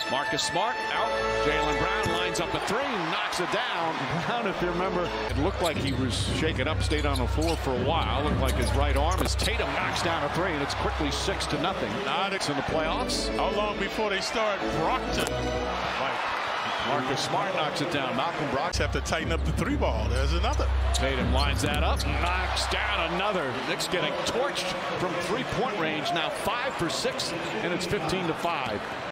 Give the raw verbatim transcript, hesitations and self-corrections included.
Marcus Smart out. Jaylen Brown lines up a three, knocks it down. Brown, if you remember, it looked like he was shaken up, stayed on the floor for a while. Looked like his right arm. As Tatum knocks down a three, and it's quickly six to nothing. Nodix in the playoffs. How long before they start Brockton? Right. Marcus Smart knocks it down. Malcolm Brogdon Have to tighten up the three ball. There's another. Tatum lines that up, knocks down another. Knicks getting torched from three-point range. Now five for six, and it's fifteen to five.